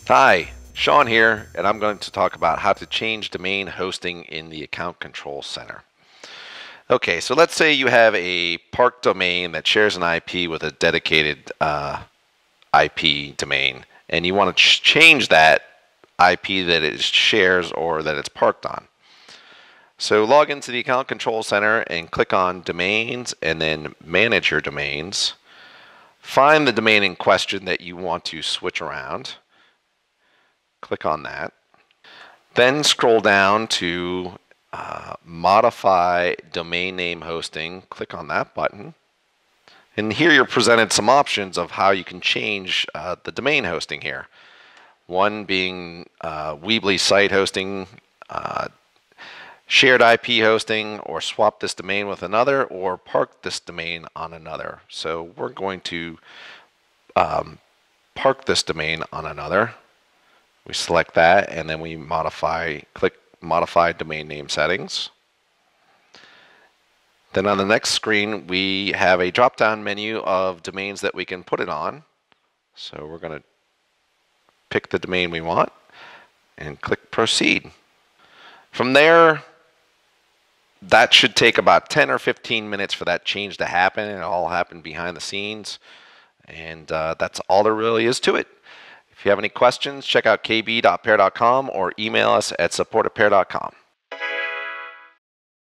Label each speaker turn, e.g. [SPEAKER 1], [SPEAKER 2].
[SPEAKER 1] Hi, Sean here, and I'm going to talk about how to change domain hosting in the Account Control Center. Okay, so let's say you have a park domain that shares an IP with a dedicated IP domain, and you want to change that IP that it shares or that it's parked on. So log into the Account Control Center and click on Domains and then Manage Your Domains. Find the domain in question that you want to switch around. Click on that. Then scroll down to Modify Domain Name Hosting. Click on that button. And here you're presented some options of how you can change the domain hosting here. One being Weebly site hosting, shared IP hosting, or swap this domain with another, or park this domain on another. So we're going to park this domain on another. We select that and then we click Modify Domain Name Settings. Then on the next screen we have a drop-down menu of domains that we can put it on. So we're going to pick the domain we want and click Proceed. From there, that should take about 10 or 15 minutes for that change to happen. It all happened behind the scenes, and that's all there really is to it. If you have any questions, check out kb.pair.com or email us at support@pair.com.